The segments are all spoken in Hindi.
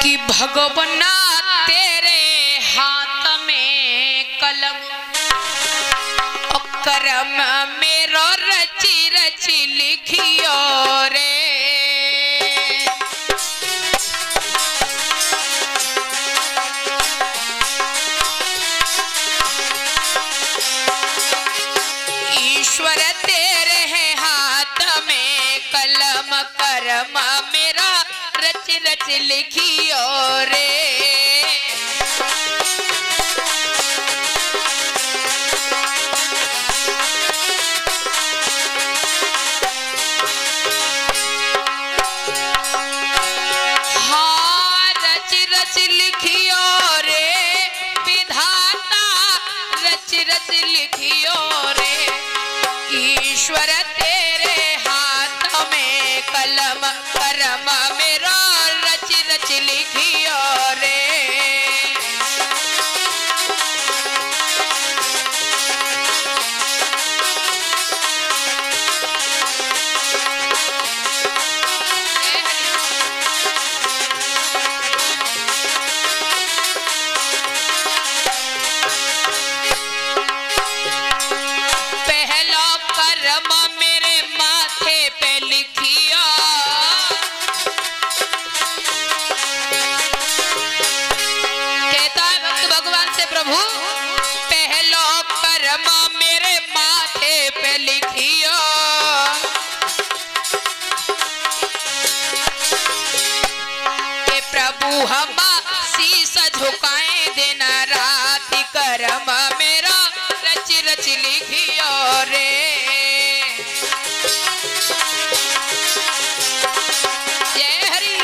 कि भगवना तेरे हाथ में कलम करम मेरो रची रची लिखियो रे। ईश्वर तेरे है हाथ में कलम करम मेरा रच रच लिखियो रे। हाँ रच रच लिखियो रे विधाता रच रच लिखियो रे। ईश्वर तेरे हाथ में कलम करम मेरा रच रच लिखियो रे। पहला कर्म मेरे माथे पे लिखिया कहता है भक्त भगवान से प्रभु पहला कर्म मेरे माथे पे लिखियो। के प्रभु हम शीस झुकाए दिन रात कर्म मेरा रच रच लिखियो रे। जय हरि।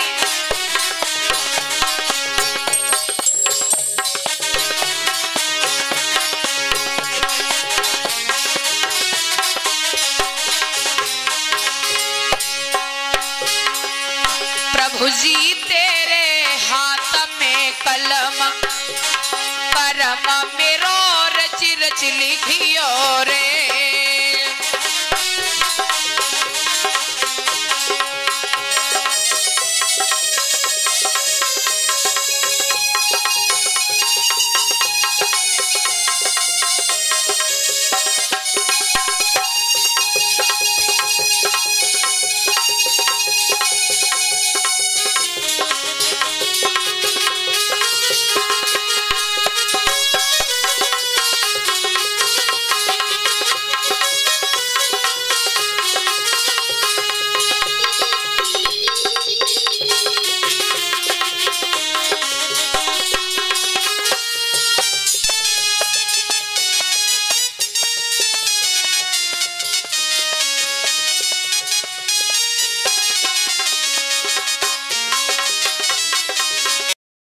प्रभु जी तेरे हाथ में कलम करम मेरो रच रच लिखियो रे।